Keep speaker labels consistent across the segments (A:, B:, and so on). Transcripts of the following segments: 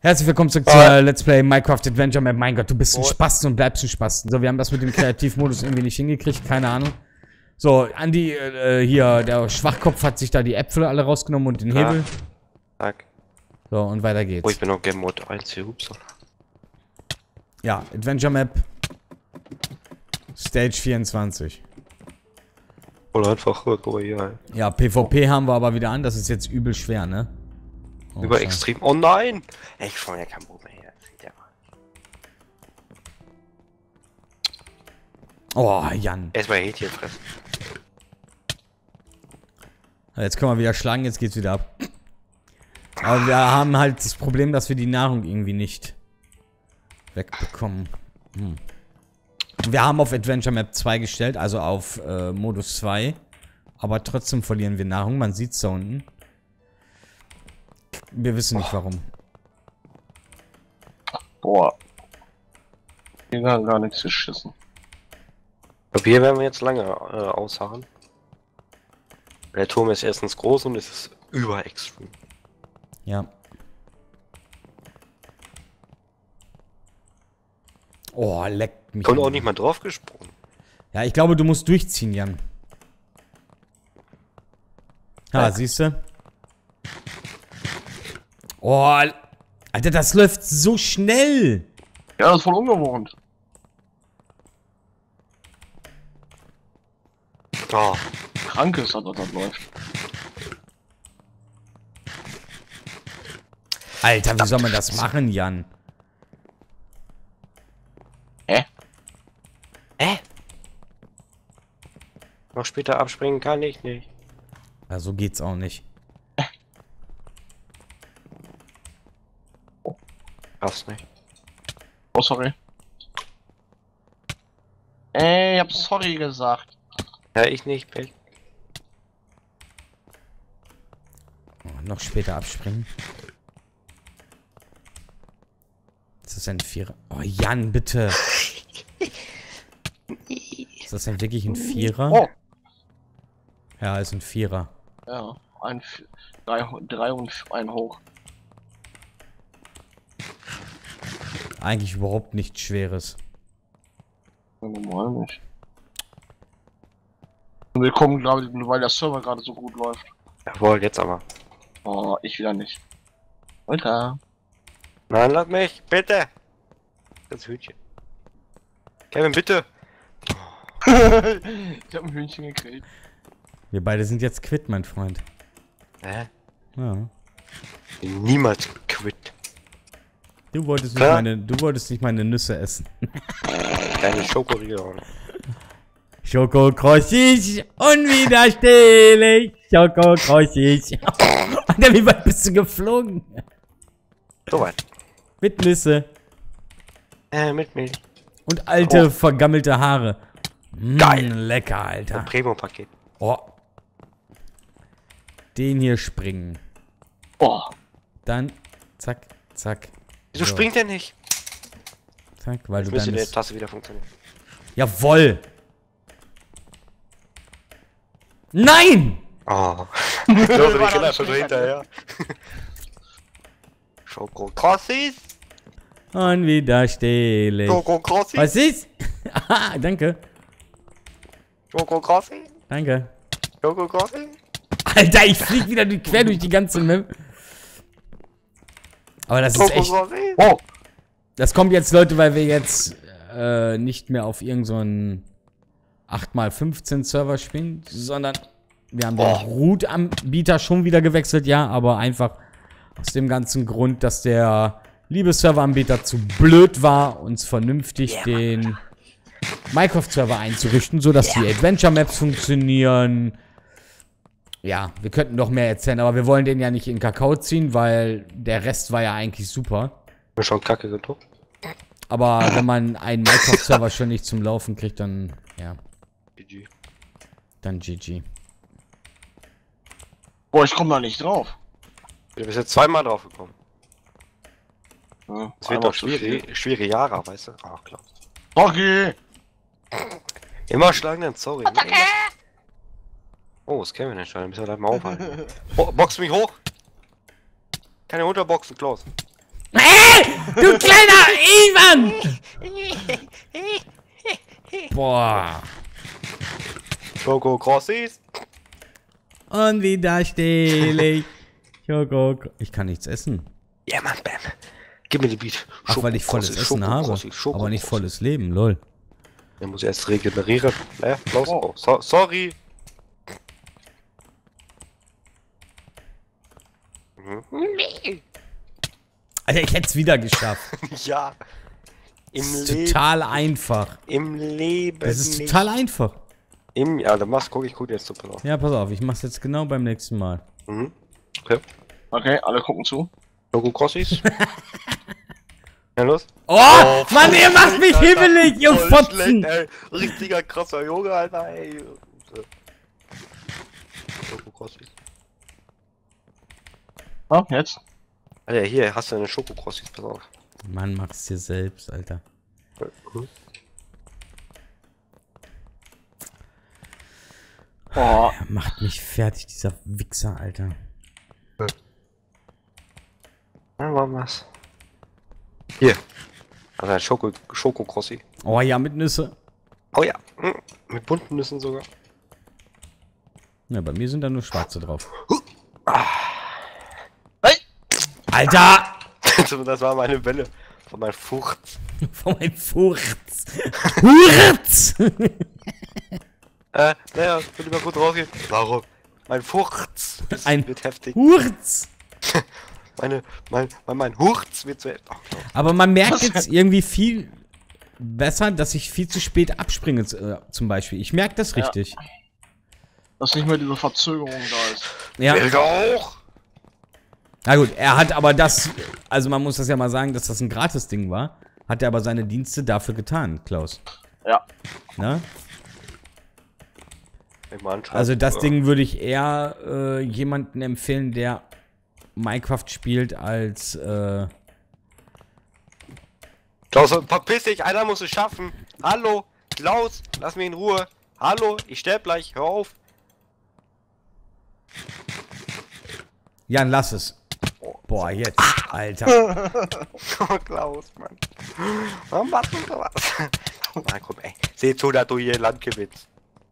A: Herzlich willkommen zurück zur Let's Play Minecraft Adventure Map. Mein Gott, du bist ein Spasten und bleibst ein Spasten. So, wir haben das mit dem Kreativmodus irgendwie nicht hingekriegt, keine Ahnung. So, Andi, hier, der Schwachkopf hat sich da die Äpfel alle rausgenommen und den Hebel.
B: Zack.
A: So, und weiter geht's.
B: Oh, ich bin noch Game Mode 1 hier, ups.
A: Ja, Adventure Map. Stage 24.
B: Oder einfach aber hier.
A: Ja, PvP haben wir aber wieder an, das ist jetzt übel schwer, ne? Oh,
B: Über extrem. Oh nein! Ey, ich fange ja kein Bogen mehr her.
A: Oh, Jan.
B: Erstmal Hähnchen fressen.
A: Jetzt können wir wieder schlagen, jetzt geht's wieder ab. Aber wir haben halt das Problem, dass wir die Nahrung irgendwie nicht wegbekommen. Wir haben auf Adventure Map 2 gestellt, also auf Modus 2. Aber trotzdem verlieren wir Nahrung, man sieht's da unten. Wir wissen nicht warum.
C: Boah. Wir haben gar nichts geschissen.
B: Hier werden wir jetzt lange ausharren. Der Turm ist erstens groß und es ist überextrem.
A: Ja. Oh, leckt mich.
B: Kommt auch nicht mal drauf gesprungen.
A: Ja, ich glaube, du musst durchziehen, Jan. Ah, siehst du? Oh, Alter, das läuft so schnell.
C: Ja, das ist voll ungewohnt.
B: Oh.
C: Krank ist, dass das läuft.
A: Alter, wie soll man das machen, Jan?
B: Noch später abspringen kann ich nicht.
A: Ja, so geht's auch nicht.
B: Schaff's nicht.
C: Oh, sorry. Ich hab sorry gesagt.
B: Ja, ich nicht, Bill.
A: Oh, noch später abspringen. Ist das ein Vierer? Oh, Jan, bitte. Ist das denn wirklich ein Vierer?
C: Oh.
A: Ja, ist ein Vierer.
C: Ja, drei und ein hoch.
A: Eigentlich überhaupt nichts Schweres.
C: Ja, normal nicht. Und wir kommen, glaube ich, weil der Server gerade so gut läuft.
B: Jawohl, jetzt aber.
C: Oh, ich wieder nicht. Alter.
B: Nein, lass mich, bitte! Das Hühnchen. Kevin, bitte!
C: Ich hab ein Hühnchen gekriegt.
A: Wir beide sind jetzt quitt, mein Freund.
B: Hä?
A: Ja.
B: Niemals quit.
A: Du wolltest nicht meine Nüsse essen.
B: Deine Schokoriegel.
A: Schokokrossis, unwiderstehlich. Schokokrossis. Alter, wie weit bist du geflogen?
B: So weit.
A: Mit Nüsse.
B: Mit Milch.
A: Und alte, vergammelte Haare.
B: Geil.
A: Lecker, Alter.
B: Ein Premium-Paket.
A: Oh. Den hier springen.
C: Oh.
A: Dann, zack, zack.
B: Wieso
A: So.
B: springt der nicht?
A: Zack, weil
B: Jetzt
A: du
B: müsste
A: dann...
B: die Tasse wieder funktionieren.
A: Jawoll! Nein!
B: Oh. Ich glaube, die Kinder schon so hinterher. Schokokrossis.
A: Unwiderstehlich.
B: Schokokrossis.
A: Was ist? Ah, danke.
B: Schokokrossis.
A: Danke.
B: Schokokrossis.
A: Alter, ich flieg wieder quer durch die ganze Map. Aber das ist echt...
C: Oh.
A: Das kommt jetzt, Leute, weil wir jetzt nicht mehr auf irgendeinen 8x15 Server spielen, sondern wir haben den Root-Anbieter schon wieder gewechselt, ja, aber einfach aus dem ganzen Grund, dass der liebe Serveranbieter zu blöd war, uns vernünftig den Minecraft-Server einzurichten, sodass die Adventure-Maps funktionieren. Ja, wir könnten noch mehr erzählen, aber wir wollen den ja nicht in Kakao ziehen, weil der Rest war ja eigentlich super.
B: Mir schon Kacke gedruckt.
A: Aber wenn man einen Minecraft-Server schon nicht zum Laufen kriegt, dann, ja,
B: GG.
A: dann GG.
C: Boah, ich komme da nicht drauf.
B: Du bist jetzt zweimal drauf gekommen.
C: Ja,
B: Es wird doch schwere Jahre, weißt du? Ach, klar.
C: Okay.
B: Immer schlagen dann, sorry. Ne? Oh, ist Kevin entscheiden, müssen wir gleich mal aufhalten. Oh, box mich hoch! Keine Unterboxen, Klaus.
A: Hey, du kleiner Ivan! Boah.
B: Schoko Crossis.
A: Und wieder stehle ich. Schoko. Ich kann nichts essen.
B: Ja, Mann, Bam. Gib mir die Beat.
A: Ach, weil ich volles Essen habe. Aber nicht volles Leben, lol.
B: Der muss erst regenerieren. Naja, los. Oh, sorry.
A: Alter, ich hätte es wieder geschafft.
B: Ja. Im
A: Das ist
B: Leben.
A: total einfach.
B: Im Leben.
A: Das ist
B: nicht.
A: total einfach.
B: Ja, dann machst, ich guck jetzt so drauf.
A: Ja, pass auf, ich mach's jetzt genau beim nächsten Mal.
B: Mhm. Okay.
C: Okay, alle gucken zu.
B: Schoko Crossis. Ja, los.
A: Oh, Mann, ihr macht mich hibbelig, ihr
B: Voll
A: Fotzen!
B: schlecht, ey. Richtiger krasser Junge, Alter, ey. Schoko Crossis.
C: Ah, jetzt.
B: Alter, hier hast du eine Schoko Crossis, pass auf.
A: Mann, mach's dir selbst, Alter.
B: Mhm.
C: Oh,
A: Er macht mich fertig, dieser Wichser, Alter.
B: Ja, war was. Hier. Also ein Schoko Crossi.
A: Oh ja, mit Nüsse.
B: Oh ja. Mit bunten Nüssen sogar.
A: Ja, bei mir sind da nur schwarze drauf.
C: hey!
A: Alter!
B: Das war meine Welle. Von meinem Furz.
A: Von meinem Furz. Furz!
B: Naja, ich will lieber kurz rausgehen. Warum? Mein Furz wird heftig.
A: Furz!
B: Mein Hurz wird zu heftig. Oh,
A: Aber man merkt jetzt irgendwie viel besser, dass ich viel zu spät abspringe, zum Beispiel. Ich merke das richtig.
C: dass nicht mehr diese Verzögerung da ist.
A: Ja.
B: Helga auch!
A: Na gut, er hat aber das, also man muss das ja mal sagen, dass das ein Gratis-Ding war. Hat er aber seine Dienste dafür getan, Klaus.
C: Ja.
A: Ne?
B: Also
A: Also das Ding würde ich eher jemanden empfehlen, der Minecraft spielt, als
B: Klaus, verpiss dich, einer muss es schaffen. Hallo, Klaus, lass mich in Ruhe. Hallo, ich sterb gleich, hör auf.
A: Jan, lass es. Boah, jetzt, Alter.
B: Oh, Klaus, Mann. Warum machst du sowas? Na komm, ey. Seh zu, dass du hier Land gewinnst.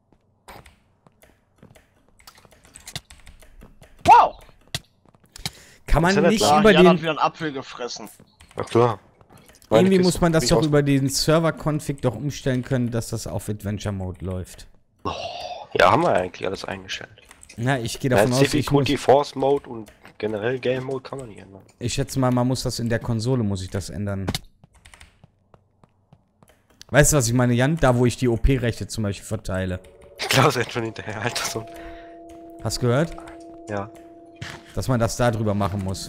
C: Wow!
A: Kann man
B: ist ja
A: nicht
B: klar.
A: über
C: Jan hat
A: den...
C: wieder einen Apfel gefressen.
B: Na klar.
A: Irgendwie muss man das doch über den Server-Config doch umstellen können, dass das auf Adventure Mode läuft.
B: Ja, haben wir eigentlich alles eingestellt.
A: Na, ich gehe
B: Ja,
A: davon aus,
B: Difficulty, Force Mode und generell Game Mode kann man nicht ändern.
A: ich schätze mal, man muss das in der Konsole, muss ich das ändern. Weißt du, was ich meine, Jan? Da, wo ich die OP-Rechte zum Beispiel verteile.
B: Klaus ist schon hinterher, Alter, so.
A: Hast du gehört?
B: Ja.
A: Dass man das da drüber machen muss.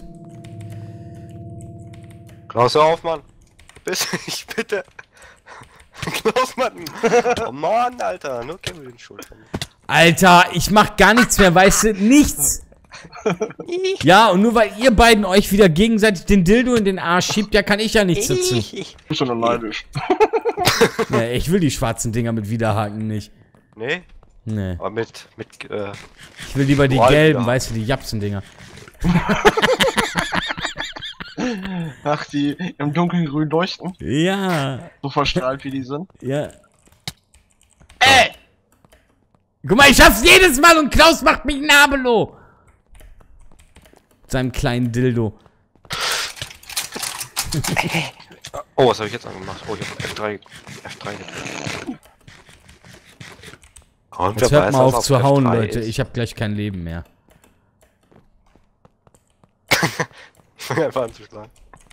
B: Klaus, hör auf, Mann. Bis ich bitte. Klaus, Mann. Oh Mann, Alter. Nur Kevin schuld.
A: Alter, ich mach gar nichts mehr, weißt du? Nichts! Ja, und nur weil ihr beiden euch wieder gegenseitig den Dildo in den Arsch schiebt, ja, kann ich ja nichts dazu.
C: Bist du nur neidisch?
A: Ja, ich will die schwarzen Dinger mit Widerhaken nicht.
B: Nee,
A: Nee.
B: aber
A: Ich will lieber die
B: Boah,
A: gelben,
B: Alter.
A: weißt du, die Japsen-Dinger.
C: Ach, die im Dunkeln grün leuchten.
A: Ja,
C: So verstrahlt wie die sind.
A: ja. Guck mal, ich schaff's jedes Mal und Klaus macht mich Nabelo. Mit seinem kleinen Dildo.
B: Oh, was habe ich jetzt angemacht? Oh, ich habe F3 gedrückt. Und
A: Jetzt
B: wer
A: hört
B: weiß,
A: mal
B: was
A: auf zu hauen,
B: F3
A: Leute.
B: ist.
A: Ich habe gleich kein Leben mehr.
B: Ich fange einfach an zu schlagen.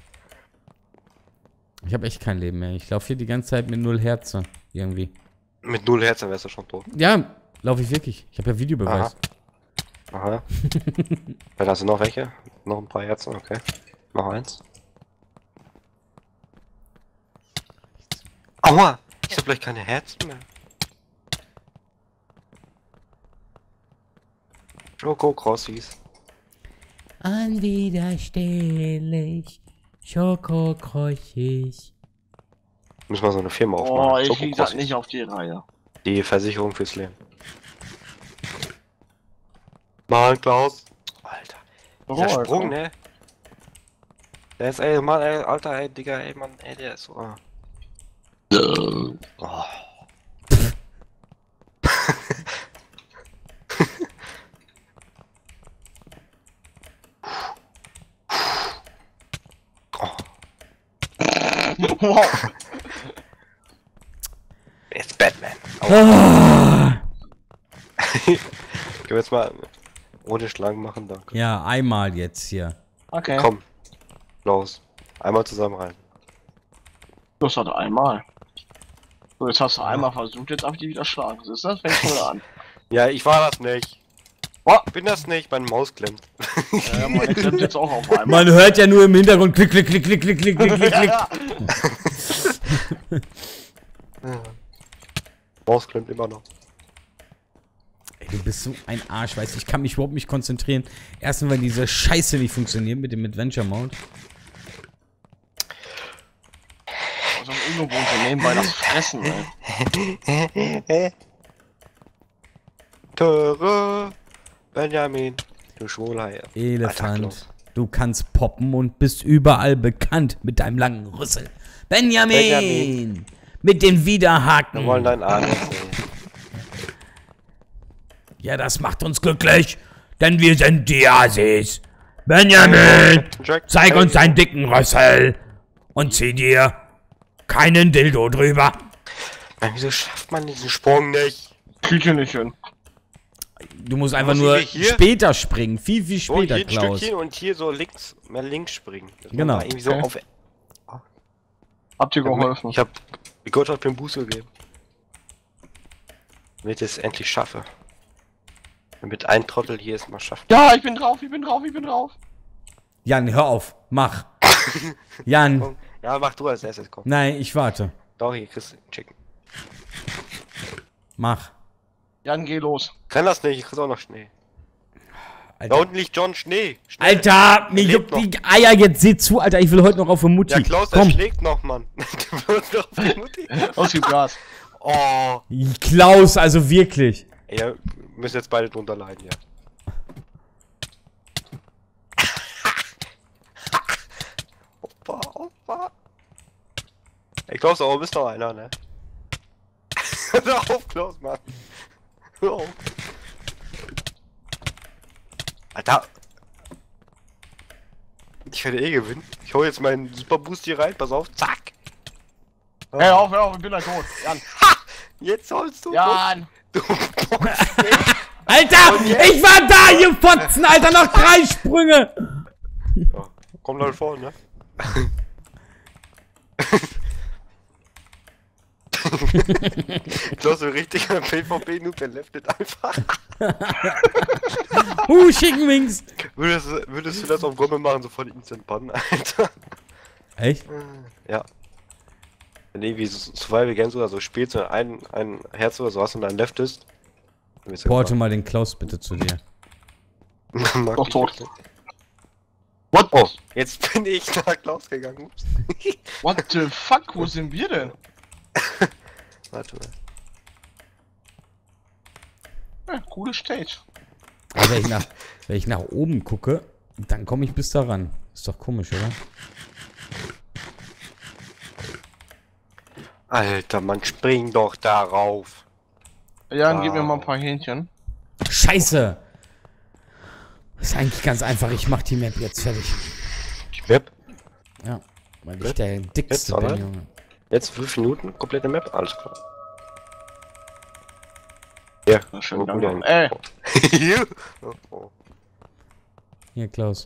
A: Ich habe echt kein Leben mehr. Ich laufe hier die ganze Zeit mit 0 Herzen. Irgendwie.
B: Mit 0 Herzen wärst du schon tot.
A: Ja, laufe ich wirklich. Ich habe ja Videobeweis.
B: Aha. Dann hast du noch welche? Noch ein paar Herzen, okay. Noch eins. Aua! Ich hab gleich keine Herzen mehr. Schoko Crossis.
A: Unwiderstehlich. Schokokrochig.
B: Müssen wir so eine Firma
C: Oh,
B: aufmachen.
C: ich
B: Schoko
C: krieg das
B: Crossis.
C: nicht auf die Reihe.
B: Die Versicherung fürs Leben. Mann, Klaus. Alter.
C: Oh,
B: Der
C: Alter.
B: Sprung, ne? Der ist, ey, Mann, ey, Alter, ey, Digga, ey, Mann, ey, der ist so. Oh.
C: Wow.
B: It's Batman.
A: Ah.
B: Können wir jetzt mal ohne Schlangen machen, danke.
A: Ja, einmal jetzt hier.
C: Okay.
B: Komm, los. Einmal zusammen rein.
C: Das hat einmal. So, jetzt hast du einmal versucht, jetzt darf ich die wieder schlagen. Was ist das? Fängt schon wieder an.
B: Ja, ich war das nicht.
C: Oh.
B: Ich bin das nicht, meine Maus klemmt.
C: Ja, meine klemmt jetzt auch auf einmal.
A: Man hört ja nur im Hintergrund klick, klick, klick, klick, klick, klick, klick, klick, klick.
C: Ja.
B: Maus klemmt immer noch.
A: Ey, du bist so ein Arsch, weißt du, ich kann mich überhaupt nicht konzentrieren. Erstens, weil diese Scheiße nicht funktioniert mit dem Adventure Mode.
C: Also ungewohnte nebenbei das Fressen, ey.
B: Töre, Benjamin, du Schwuler.
A: Elefant, du kannst poppen und bist überall bekannt mit deinem langen Rüssel. Benjamin! Mit den Widerhaken.
B: Wir wollen deinen Arm sehen.
A: Ja, das macht uns glücklich, denn wir sind die Asis. Benjamin,
B: Jack,
A: zeig uns deinen dicken Rüssel und zieh dir keinen Dildo drüber.
B: Mann, wieso schafft man diesen Sprung nicht?
C: Krieg ich nicht hin.
A: Du musst einfach
B: Muss
A: nur
B: ich hier?
A: später springen, viel, viel
B: So,
A: später,
B: hier ein
A: Klaus.
B: Stückchen und hier so links, mehr links springen. Das muss
A: Genau.
B: man irgendwie so
C: Okay.
B: auf...
C: Habt ihr geholfen?
B: Ich hab Gott hat mir einen Buße gegeben. Damit ich es endlich schaffe. Damit ein Trottel hier es mal schafft.
C: Ja, ich bin drauf, ich bin drauf, ich bin drauf.
A: Jan, hör auf, mach. Jan,
B: Komm. Ja, mach du als erstes, komm.
A: nein, ich warte.
B: Doch, hier kriegst du einen Chicken.
A: Mach.
C: Jan, geh los.
B: Kann das nicht, ich krieg auch noch Schnee. Da
A: Alter,
B: unten liegt John Schnee. Schnell.
A: Alter mir
B: lebt
A: juckt die Eier, jetzt seh zu, Alter, ich will heute noch auf eine Mutti.
B: Ja, Klaus, der
A: Komm,
B: schlägt noch, Mann. Du wirst noch auf die Mutti.
C: Aus dem Gas.
B: Oh.
A: Klaus, also wirklich.
B: Ey, ja, wir müssen jetzt beide drunter leiden, ja. Opa, Opa. Ey, Klaus, aber bist noch einer, ne? Hör auf, Klaus, Mann. Hör auf. Alter. Ich werde eh gewinnen. Ich hau jetzt meinen Super Boost hier rein, pass auf, zack.
C: Hey, hör auf, ich bin gleich tot. Jan.
B: Jetzt holst du.
C: Jan.
B: Du
A: Alter, ich war da, ihr Fotzen, Alter, noch 3 Sprünge.
B: Ja, komm dann vor, ne? Klaus, so richtig ein PvP-Noob, der leftet einfach.
A: Chicken Wings.
B: Würdest du das auf Gomme machen, sofort Instant Bann, Alter?
A: Echt?
B: Ja. Wenn du irgendwie Survival Games oder so spielst und ein Herz oder so hast und dann leftest. dann bist du
A: Porte mal den Klaus bitte zu dir.
B: Mag
C: Doch
B: ich
C: tot.
B: nicht.
C: What?
B: Oh, jetzt bin ich nach Klaus gegangen. Ups.
C: What the fuck? Wo sind wir denn?
B: Warte mal.
C: Ja, coole Stage.
A: Aber wenn ich nach oben gucke, dann komme ich bis da ran. Ist doch komisch, oder?
B: Alter, man springt doch darauf.
C: Jan, gib mir mal ein paar Hähnchen.
A: Scheiße! Das ist eigentlich ganz einfach, ich mach die Map jetzt fertig.
B: Die Map?
A: Ja, weil ich der dickste
B: Jetzt,
A: bin,
B: oder?
A: Junge.
B: Jetzt 5 Minuten, komplette Map, alles klar. Ja,
C: Na, schön,
B: wo
C: danke.
B: denn?
C: Ey.
B: Hier. Oh.
A: Hier, Klaus.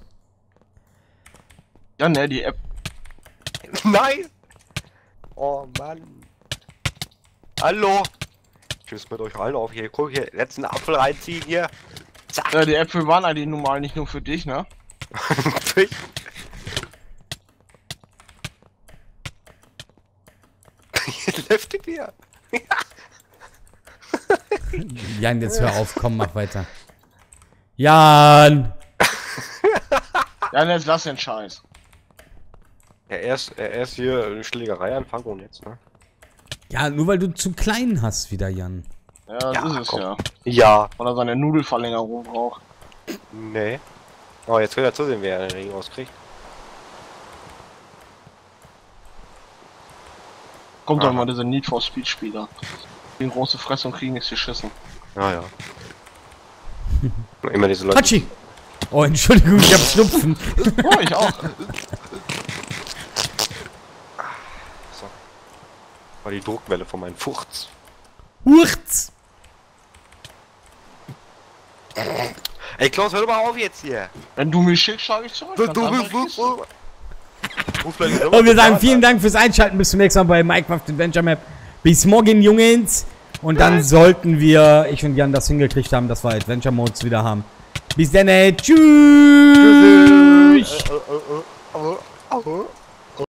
C: Ja, ne, die App.
B: Nein! Oh Mann. Hallo! Tschüss mit euch allen auf hier. Guck hier, letzten Apfel reinziehen hier. Zack!
C: Ja, die Äpfel waren eigentlich normal nicht nur für dich, ne?
B: Leftig wieder.
A: Jan, jetzt hör auf, komm, mach weiter. Jan!
C: Ja, jetzt lass den Scheiß.
B: Ja, erst hier eine Schlägerei anfangen und jetzt, ne?
A: Ja, nur weil du zu klein hast wieder, Jan.
C: Ja, das
B: Ja,
C: ist es
B: komm.
C: ja.
B: Ja.
C: Weil er seine Nudelverlängerung braucht.
B: Nee. Oh, jetzt will er zusehen, wer den Ring rauskriegt.
C: Kommt doch mal diese Need for Speed Spieler. Die große Fresse und kriegen nichts geschissen.
B: Ja, ja. Immer diese Leute.
A: Hatschi! Oh, Entschuldigung, ich hab Schnupfen.
C: Oh, ich auch.
B: So. War die Druckwelle von meinem Furz.
A: Hurz!
B: Ey Klaus, hör doch mal auf jetzt hier.
C: Wenn du mich schickst, schlage ich zurück.
B: Du
C: Ganz einfach
B: bist
C: Kiste.
A: Und wir sagen vielen Dank fürs Einschalten. Bis zum nächsten Mal bei Minecraft Adventure Map. Bis morgen, Jungs. Und dann sollten wir, ich und Jan, das hingekriegt haben, dass wir Adventure Modes wieder haben. Bis dann, tschüss.
B: Tschüss.